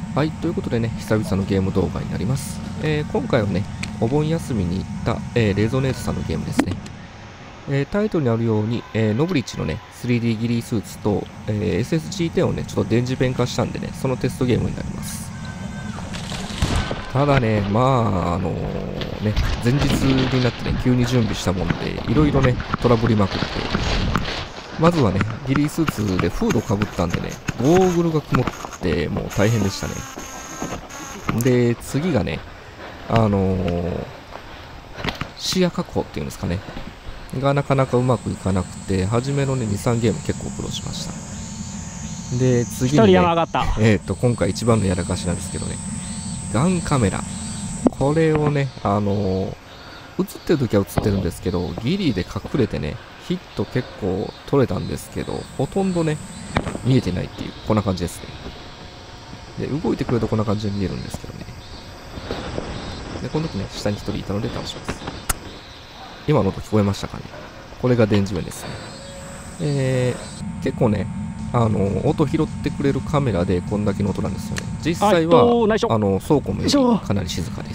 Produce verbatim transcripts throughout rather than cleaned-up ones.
はい、ということでね、久々のゲーム動画になります。えー今回はね、お盆休みに行った、えーレゾネートさんのゲームですね。えータイトルにあるように、えーノブリッジのね、スリーディー ギリースーツと、えー エスエスジーテン をね、ちょっと電磁弁化したんでね、そのテストゲームになります。ただね、まあ、あのーね、前日になってね、急に準備したもんで、いろいろね、トラブりまくって、まずはね、ギリースーツでフードかぶったんでね、ゴーグルが曇ってもう大変でしたね。で、次がね、あのー視野確保っていうんですかね。がなかなかうまくいかなくて、初めのね、に、さんゲーム結構苦労しました。で、次に、ね、 山上がった。 えっ、と、今回一番のやらかしなんですけどね、ガンカメラ。これをね、あのー映ってる時は映ってるんですけど、ギリで隠れてね、ヒット結構取れたんですけど、ほとんどね、見えてないっていう、こんな感じですね。で、動いてくるとこんな感じで見えるんですけどね。で、この時ね、下に一人いたので倒します。今の音聞こえましたかね。これが電磁弁ですね。えー、結構ね、あの、音拾ってくれるカメラでこんだけの音なんですよね。実際は、あの、倉庫もよりかなり静かです。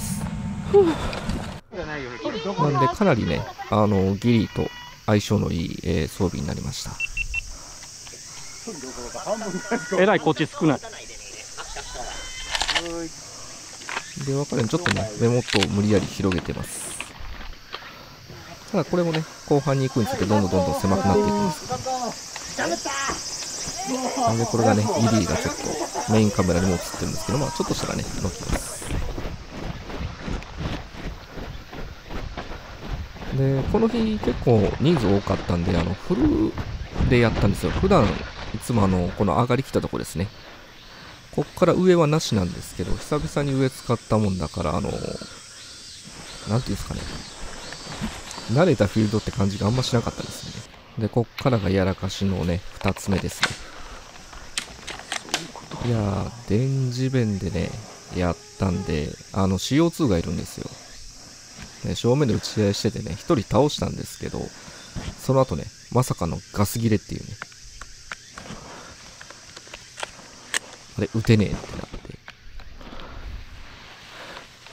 なんで、かなりね、あの、ギリと相性のいい、えー装備になりました。 えらいこっち少ない。 で、分かるようにちょっとね、目元を無理やり広げてます。ただこれもね、後半に行くにつれてどんどんどんどん狭くなっていくんですけど。なんでこれがね、ギリがちょっとメインカメラにも映ってるんですけど、まあちょっとしたらね、のきます。で、この日結構人数多かったんで、あの、フルでやったんですよ。普段、いつもあの、この上がりきたとこですね。こっから上はなしなんですけど、久々に上使ったもんだから、あの、なんていうんですかね。慣れたフィールドって感じがあんましなかったですね。で、こっからがやらかしのね、二つ目ですね。いやー、電磁弁でね、やったんで、あの、シーオーツー がいるんですよ。ね、正面で打ち合いしててね、一人倒したんですけど、その後ね、まさかのガス切れっていうね。あれ、撃てねえってなって。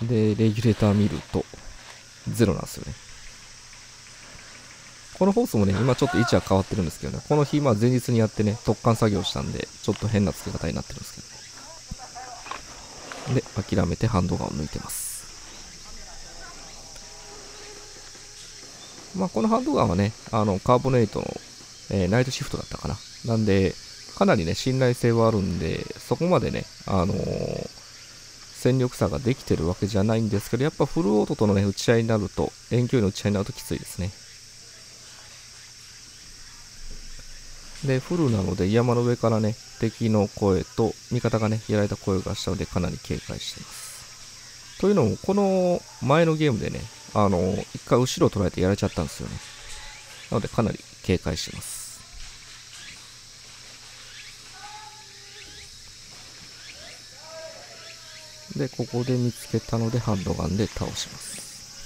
で、レギュレーター見ると、ゼロなんですよね。このホースもね、今ちょっと位置は変わってるんですけどね、この日、まあ前日にやってね、突貫作業したんで、ちょっと変な付け方になってるんですけどね。で、諦めてハンドガンを抜いてます。まあこのハンドガンはね、あの、カーボネートの、えーナイトシフトだったかな。なんで、かなりね、信頼性はあるんで、そこまでね、あのー戦力差ができてるわけじゃないんですけど、やっぱフルオートとのね、打ち合いになると、遠距離の打ち合いになるときついですね。で、フルなので山の上からね、敵の声と味方がね、やられた声がしたのでかなり警戒しています。というのも、この前のゲームでね、あの、一回後ろを取られてやられちゃったんですよね。なのでかなり警戒してます。で、ここで見つけたのでハンドガンで倒します。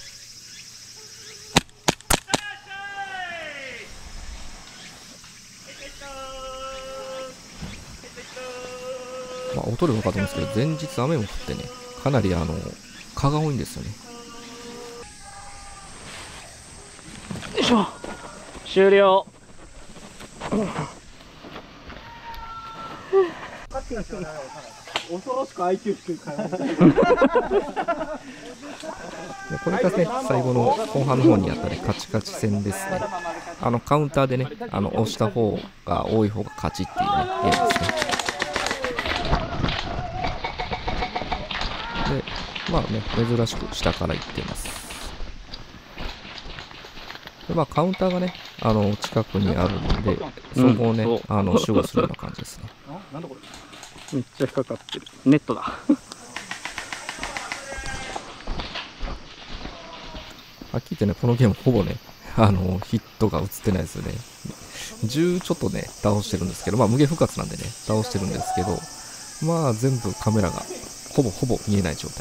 まあ、音で分かると思うんですけど、前日雨も降ってね、かなりあの、蚊が多いんですよね。 よいしょ。終了。恐ろしく アイキュー 低いから。 でこれがね、最後の後半の方にやったね、カチカチ戦ですね。あの、カウンターでね、あの、押した方が多い方が勝ちっていうね、ゲームですね。で、まあね、珍しく下から行ってます。で、まあ、カウンターがね、あの、近くにあるんで、そこをね、 うん、 あの、守護するような感じですね。 めっちゃ引っかかってる。ネットだ。 はっきり言ってね、このゲームほぼね、あの、ヒットが映ってないですよね。じゅうちょっとね、倒してるんですけど、まあ無限不活なんでね、倒してるんですけど、まあ全部カメラがほぼほぼ見えない状態。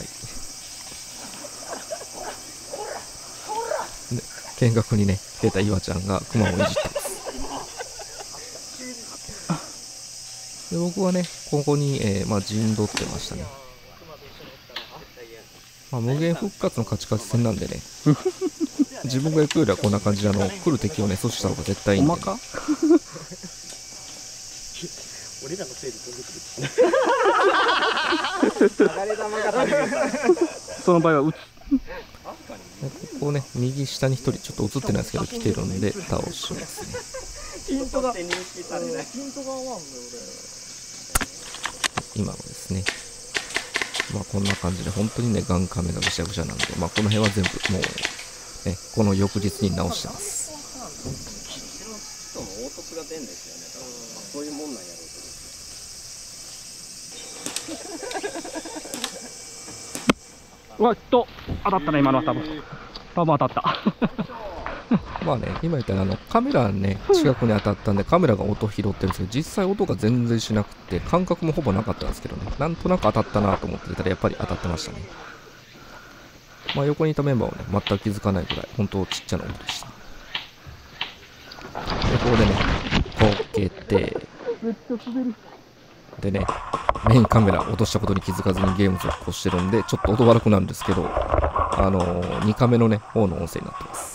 で、見学にね、来てた岩ちゃんがクマをいじってます。 で僕はね、ここに、えーまあ、陣取ってましたね。まあ、無限復活のカチカチ戦なんでね、自分が行くよりはこんな感じで、あの来る敵をね、阻止した方が絶対いいんで、ね。 俺らのせいで飛んでくる。流れ玉が飛んでくる。 その場合は撃つ。 ここね、右下にひとりちょっと映ってないですけど来てるんで倒しますね。 ヒントが認識されない。ヒントが合わんのよ今のですね。まあこんな感じで本当にねガンカメがぐしゃぐしゃなんで、まあこの辺は全部もうねこの翌日に直してます。 凹凸が出んですよね。そういうもんなんやろうと。 うわっと当たったね今のは多分。多分当たった。 まあね、今言ったらあのカメラね近くに当たったんでカメラが音拾ってるんですけど、実際音が全然しなくて感覚もほぼなかったんですけどね、なんとなく当たったなと思ってたらやっぱり当たってましたね。まあ横にいたメンバーはね全く気づかないぐらい本当ちっちゃな音でした。でここでねこけてでねメインカメラ落としたことに気づかずにゲーム続行してるんでちょっと音悪くなるんですけど、あのー、にカメのね方の音声になってます。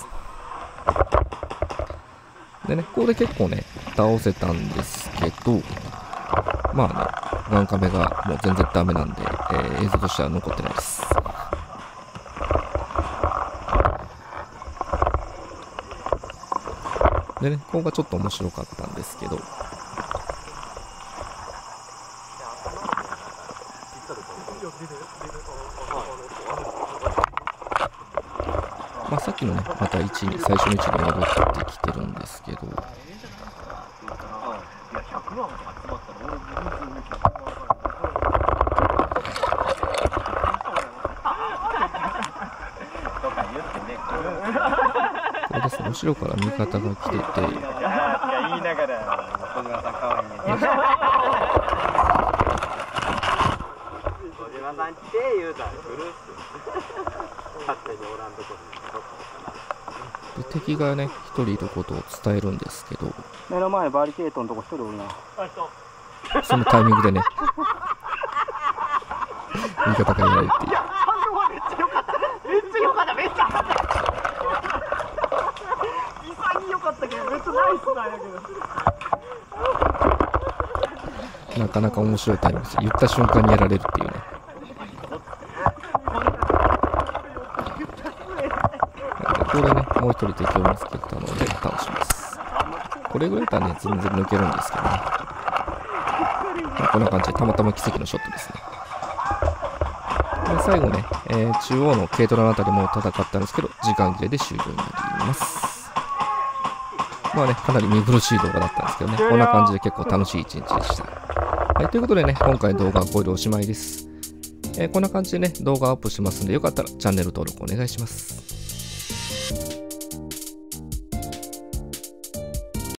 でね、ここで結構ね、倒せたんですけど、まあね、ガンカメがもう全然ダメなんで、えー、映像としては残ってないです。でね、ここがちょっと面白かったんですけど、まあさっきのね、またいちいに、最初の位置に戻ってきてるんですけど、これですね、後ろから味方が来てて、いや言いながら、小島さんかわいいね。小島さん来て言うたら来るっす。勝手におらんとこに。で敵がね一人いることを伝えるんですけど、 目の前バリケートのとこ一人おるな。 そのタイミングでね味方がいないっていう。 めっちゃ良かっためっちゃ良かっためっちゃ良かった潔かったけどめっちゃナイスなんやけど、 なかなか面白いタイミングです。言った瞬間にやられるっていうね。ここでね、もう一人敵を見つけたので倒します。これぐらいだったらね、全然抜けるんですけどね。こんな感じでたまたま奇跡のショットですね。で最後ね、えー、中央の軽トラのあたりも戦ったんですけど、時間切れで終了になります。まあね、かなり見苦しい動画だったんですけどね、こんな感じで結構楽しい一日でした。はい、ということでね、今回の動画はこれでおしまいです。えー、こんな感じでね、動画アップしますんで、よかったらチャンネル登録お願いします。